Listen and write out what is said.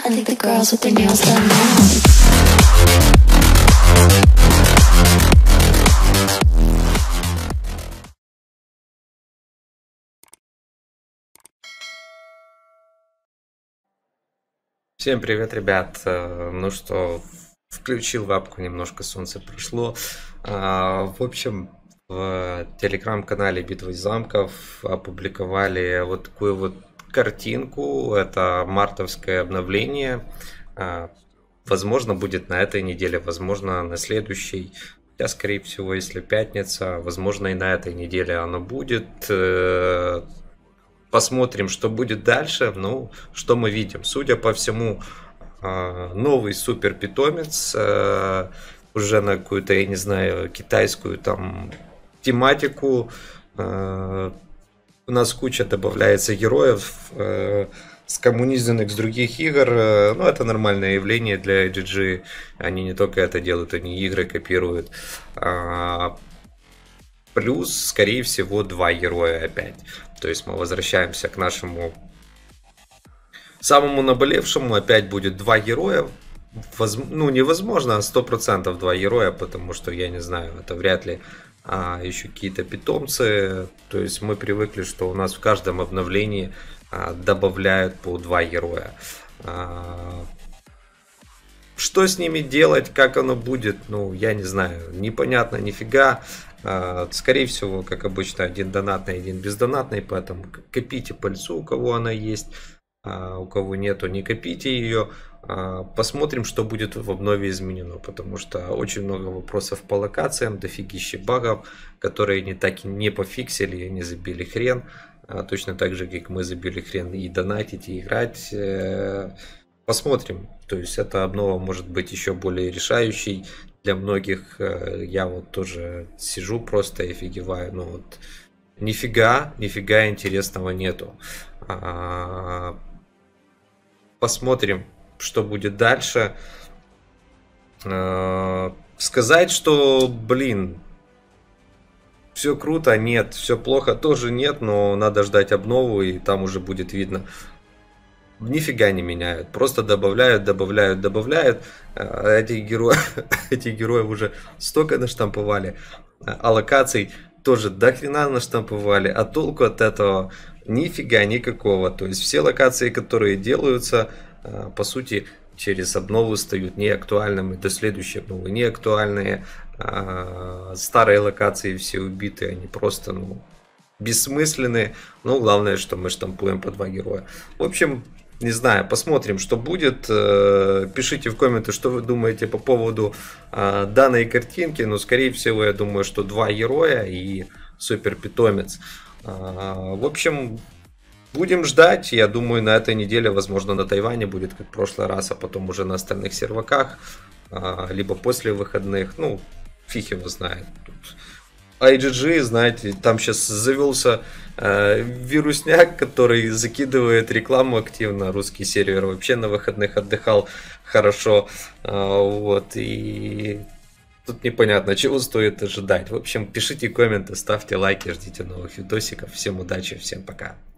I think the girls with their nails done now. Всем привет, ребят! Ну что, включил вапку, немножко солнце пришло. В общем, в телеграм-канале Битва из замков опубликовали вот такую вот картинку. Это мартовское обновление. Возможно, будет на этой неделе, возможно, на следующей. Хотя, скорее всего, если пятница, возможно, и на этой неделе оно будет. Посмотрим, что будет дальше. Ну, что мы видим. Судя по всему, новый супер питомец. Уже на какую-то, я не знаю, китайскую там тематику. У нас куча добавляется героев скоммунизированных с других игр. Ну, это нормальное явление для IGG. Они не только это делают, они игры копируют. Плюс, скорее всего, 2 героя опять. То есть мы возвращаемся к нашему самому наболевшему. Опять будет 2 героя. Ну, невозможно, 100% 2 героя, потому что, я не знаю, это вряд ли еще какие-то питомцы. То есть мы привыкли, что у нас в каждом обновлении добавляют по 2 героя. Что с ними делать, как оно будет, ну, я не знаю, непонятно нифига. Скорее всего, как обычно, один донатный, один бездонатный, поэтому копите пыльцу, у кого она есть, у кого нету, не копите ее. Посмотрим, что будет в обнове изменено, потому что очень много вопросов по локациям, дофигища багов, которые не так и не пофиксили, и не забили хрен. Точно так же, как мы забили хрен и донатить, и играть. Посмотрим. То есть эта обнова может быть еще более решающей для многих. Я вот тоже сижу просто и офигеваю. Ну вот нифига интересного нету. Посмотрим, что будет дальше. Сказать, что, блин, все круто, нет, все плохо, тоже нет, но надо ждать обнову, и там уже будет видно. Нифига не меняют, просто добавляют. Эти герои уже столько наштамповали, а локаций тоже до хрена наштамповали, а толку от этого нифига никакого. То есть все локации, которые делаются, по сути, через обнову стают неактуальными, до следующей обновы неактуальные. Старые локации все убиты, они просто, ну, бессмысленные. Но главное, что мы штампуем по 2 героя. В общем, не знаю, посмотрим, что будет. Пишите в комменты, что вы думаете по поводу данной картинки. Но, скорее всего, я думаю, что 2 героя и супер питомец. В общем, будем ждать. Я думаю, на этой неделе, возможно, на Тайване будет как в прошлый раз, а потом уже на остальных серваках. Либо после выходных. Ну, фиг его знает. IGG, знаете, там сейчас завелся вирусняк, который закидывает рекламу активно. Русский сервер вообще на выходных отдыхал хорошо. Вот, и тут непонятно, чего стоит ожидать. В общем, пишите комменты, ставьте лайки, ждите новых видосиков. Всем удачи, всем пока.